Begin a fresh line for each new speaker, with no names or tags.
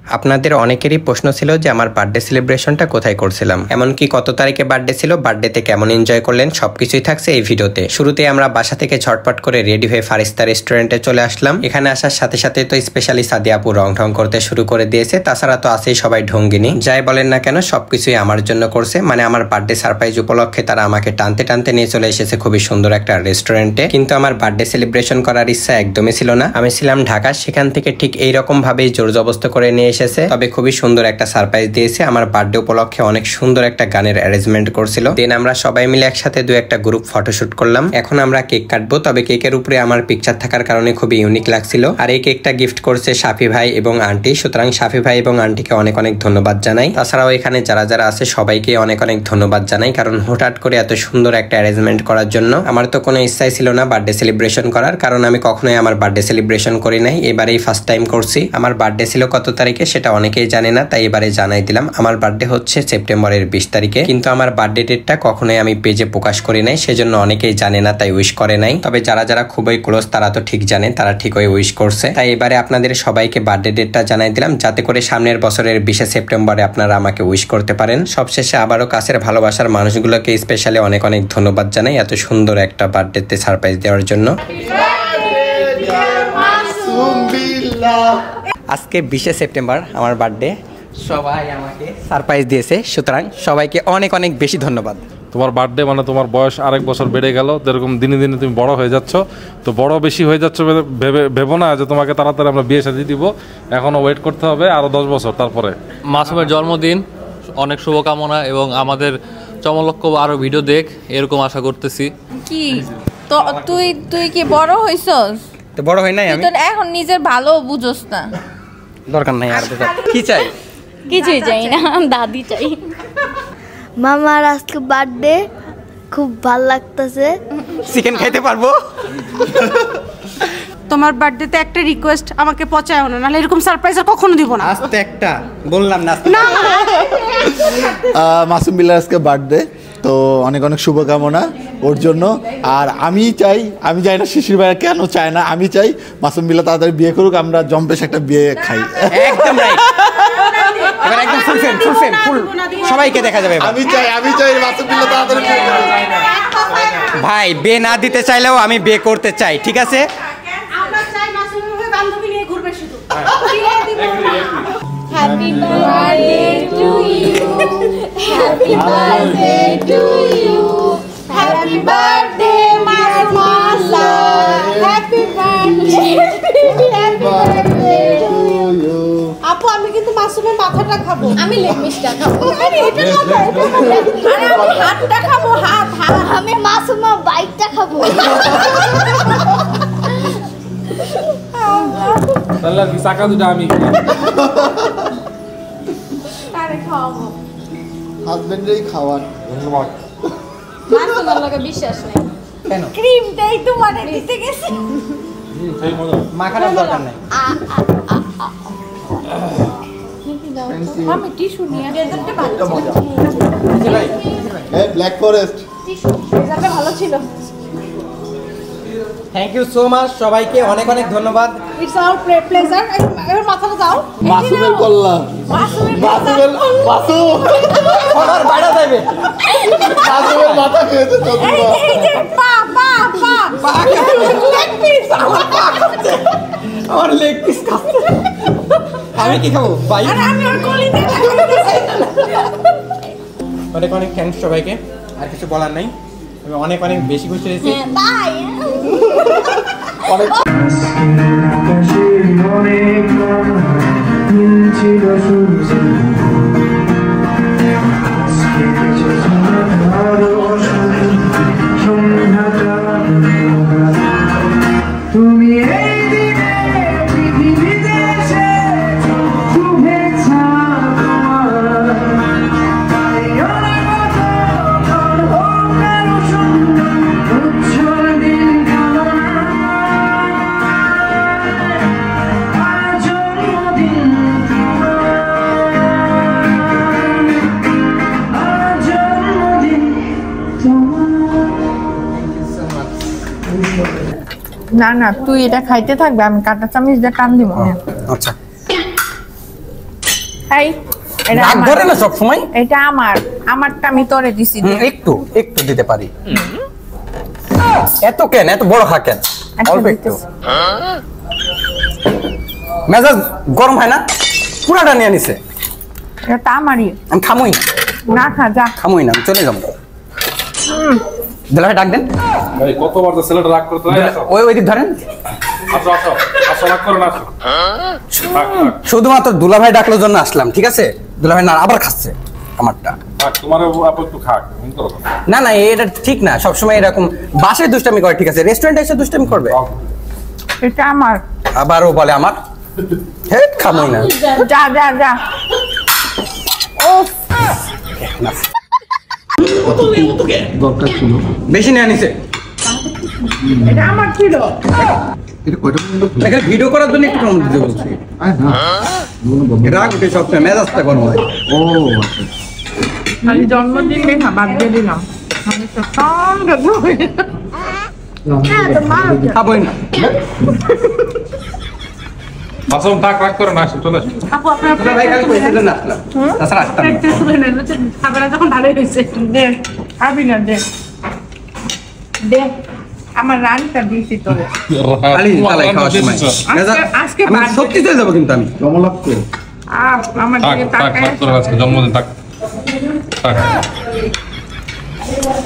আপনাদের অনেকেরই প্রশ্ন ছিল যে আমার বার্থডে সেলিব্রেশনটা কোথায় করছিলাম, এমনকি কত তারিখে বার্থডে ছিল, বার্থডেতে কেমন এনজয় করলেন, সবকিছুই থাকছে এই ভিডিওতে। শুরুতে আমরা বাসা থেকে ঝটপট করে রেডি হয়ে ফারিস্তা রেস্টুরেন্টে চলে আসলাম। এখানে আসার সাথে সাথে তো স্পেশালি সাদিয়া আপু রং ঢং করতে শুরু করে দিয়েছে, তাছাড়া তো আছেই সবাই ঢঙ্গিনী। যাই বলেন না কেন সবকিছুই আমার জন্য করছে, মানে আমার বার্থডে সারপ্রাইজ উপলক্ষে তারা আমাকে টানতে টানতে নিয়ে চলে এসেছে খুবই সুন্দর একটা রেস্টুরেন্টে। কিন্তু আমার বার্থডে সেলিব্রেশন করার ইচ্ছা একদমই ছিল না। আমি ছিলাম ঢাকা, সেখান থেকে ঠিক এইরকম ভাবেই জোর জবস্ত করে নিয়ে এসেছে। তবে খুবই সুন্দর একটা সারপ্রাইজ দিয়েছে। আমার বার্থডে উপলক্ষে অনেক সুন্দর একটা গানের অ্যারেঞ্জমেন্ট করছিল। দেন আমরা সবাই মিলে একসাথে দু একটা গ্রুপ ফটোশুট করলাম। এখন আমরা কেক কাটবো, তবে কেকের উপরে আমার পিকচার থাকার কারণে খুবই ইউনিক লাগছিল। আর এই কেকটা গিফট করছে শাফি ভাই এবং আন্টি, সুতরাং শাফি ভাই এবং আন্টিকে অনেক অনেক ধন্যবাদ জানাই। তাছাড়াও এখানে যারা যারা আছে সবাইকে অনেক অনেক ধন্যবাদ জানাই, কারণ হঠাৎ করে এত সুন্দর একটা অ্যারেঞ্জমেন্ট করার জন্য। আমার তো কোনো ইচ্ছাই ছিল না বার্থডে সেলিব্রেশন করার, কারণ আমি কখনোই আমার বার্থডে সেলিব্রেশন করি নাই, এবারেই ফার্স্ট টাইম করছি। আমার বার্থডে ছিল কত তারিখে সেটা অনেকেই জানে না, তাই এবারে জানাই দিলাম। আমার বার্থডে হচ্ছে সেপ্টেম্বরের 20 তারিখে, কিন্তু আমার বার্থডে ডেটটা কখনোই আমি পেজে প্রকাশ করি নাই, সেজন্য অনেকেই জানে না, তাই উইশ করে নাই। তবে যারা যারা খুবই ক্লোজ তারা তো ঠিক জানে, তারা ঠিকই উইশ করছে। তাই এবারে আপনাদের সবাইকে বার্থডে ডেটটা জানাই দিলাম, যাতে করে সামনের বছরের 20 সেপ্টেম্বরে আপনারা আমাকে উইশ করতে পারেন। সবশেষে আবারও কাছের ভালোবাসার মানুষগুলোকে স্পেশালি অনেক অনেক ধন্যবাদ জানাই এত সুন্দর একটা বার্থডেতে সারপ্রাইজ দেওয়ার জন্য। আজকে 20 সেপ্টেম্বর আমার বার্থডে, সবাই আমাকে সারপ্রাইজ দিয়েছে, সুতরাং সবাইকে অনেক অনেক বেশি ধন্যবাদ।
তোমার বার্থডে মানে তোমার বয়স আরেক বছর বেড়ে গেল, এরকম দিনে দিনে তুমি বড় হয়ে যাচ্ছ। তো বড় বেশি হয়ে যাচ্ছ ভেবো না যে তোমাকে তাড়াতাড়ি আমরা বিয়ে শাদী দিব, এখনো ওয়েট করতে হবে আরো 10 বছর। তারপরে
মাসুমের জন্মদিন, অনেক শুভকামনা এবং আমাদের চমলক্ষ আরো ভিডিও দেখ, এরকম আশা করতেছি।
কি তো তুই কি বড় হইছস?
তো বড় হই নাই আমি,
তুই এখন নিজের ভালো বুঝোস না,
দরকার নাই আর কি চাই,
কিছুই চাই না, দাদি চাই।
মামার আজকে বার্থডে, খুব ভাল লাগতেছে।
চিকেন খাইতে পারবো?
তোমার বার্থডেতে একটা রিকোয়েস্ট, আমাকে পচায়ও না, নাহলে এরকম সারপ্রাইজ আর কখনো দিব না।
আস্তে একটা বললাম না।
মাসুম বিল্লার আজকে বার্থডে, তো অনেক অনেক শুভকামনা ওর জন্য। আর আমি চাই না শিশির ভাইয়া কেন চায় না, আমি চাই মাসুম বিল্লা তাড়াতাড়ি বিয়ে করুক, আমরা জম্পেশ একটা বিয়ে খাই।
একদম রাইট, এবার একদম ফুল ফ্রেম ফুল সবাইকে দেখা যাবে।
আমি চাই মাসুম বিল্লা তাড়াতাড়ি বিয়ে করুক।
ভাই বিয়ে না দিতে চাইলেও আমি বিয়ে করতে চাই, ঠিক আছে?
আমরা চাই মাসুম ভাই বান্ধবী নিয়ে ঘুরবে শুধু।
Happy birthday to you, happy birthday to you, happy birthday Masuma, happy birthday to you.
আপু আমি কিন্তু মাসুমের মাথাটা খাবো,
আমি লেমিসটা খাবো।
আরে এটা না, আরে আমি হাতটা খাবো, হাত।
আমি মাসুমা বাইকটা খাবো।
তাহলে কি চাকা দুটো আমি
আরে খাবো,
হাজবেন্ডেরই খাওয়ান।
ধন্যবাদ।
মাসুমার লগে বিশ্বাস নাই।
কেন?
ক্রিমটাই তোমার দিতে গেছি।
সেই মজা
মাখানোর দরকার নাই।
আমি টিস্যু নিয়ে রেজাল্টটা ভালো
জি ভাই,
এই ব্ল্যাক ফরেস্ট
টিস্যু রেজাল্টটা ভালো ছিল।
থ্যাংক ইউ সো মাচ, সবাইকে অনেক অনেক ধন্যবাদ।
It's our pleasure. এবার মাথাটা দাও।
মাসুমের কল্যাণ। মাসুম
সবার বাইরে যাবে।
মাসুমের মাথা খেয়েছে চতুর্থ।
এই যে পা লেগ পিস
আমার লেগ পিস খাচ্ছে। আমি কি খাবো ভাই?
আরে আমি ওর কলিতে
অনেক অনেক থ্যাঙ্কস সবাইকে, আর কিছু বলার নাই। আমি অনেক অনেক বেশি খুশি হয়েছি।
বাই।
অনেক
তুমি এই দিনে পৃথিবীতে এসেছো, শুভেচ্ছা তোমার। তাই অনেক বছর হোক আরো সুন্দর, উজ্জ্বল দিন কামনায়। জন্মদিন তোমার, জন্মদিন তোমার।
না তুই এটা খাইতে থাকবে, আমি কাঁটা চামচ দিয়ে টান দিব।
আচ্ছা
এই এটা
রাগ
আমার।
ধরে না সব সময়।
এটা আমারটা আমি তোরে দিছি।
একটু একটু দিতে পারি। এত কেন, এত বড় খা কেন?
আচ্ছা,
অল্প একটু।
দিতেছি।
মেজাজ গরম হয় না? পুরাটা নিয়ে নিছে।
এটা তো আমারই।
আমি খামুই না,
না খা যা।
খামুই না, আমি চলে যাবো। দুলাভাই ডাক দেন।
ভাই কতবার তো ছেলেটা রাগ করতে হয়। আসো
ওই দিক ধরেন।
আসো আসো আসো, রাগ করো না, আসো। থাক, থাক,
শুধুমাত্র দুলাভাই ডাকলোর জন্য আসলাম, ঠিক আছে? দুলাভাই না আবার খাচ্ছে আমারটা।
থাক, তোমার আপু একটু খাক, তুমি করো না।
না না, এটা ঠিক না। সবসময় এরকম বাসায় দুষ্টামি করে, ঠিক আছে? রেস্টুরেন্টে এসে দুষ্টামি করবে?
এটা আমার।
আবারও বলে আমার। হে খামই না।
যা যা যা।
বেশি নিয়ে নিছে।
এটা আমার ছিল।
এখানে ভিডিও করার জন্য একটু কম দিতে বলছি। রাগ উঠে সবসময়, মেজাজটা গরম হয়।
আমি জন্মদিন দেখা বাদ দিয়ে দিলাম।
খাবোই না।
মাসুম থাক, রাগ করো না, আসো, চলে আসো।
আপু আপনার
দুলাভাই খালি পয়সার জন্য আসলাম, তাছাড়া আসতাম না।
খাবারটা যখন ভালোই হয়েছে
দে খাবি না দে দে আমার রানটা দিয়েছি তোরে।
খালি তালাই খাওয়ার সময়
আজকে
আমি
birthday-
সত্যি চলে যাবো কিন্তু আমি।
আমার
থাক
দিকে
থাক
তাকায়।
থাক করে আজকে জন্মদিন থাক থাক।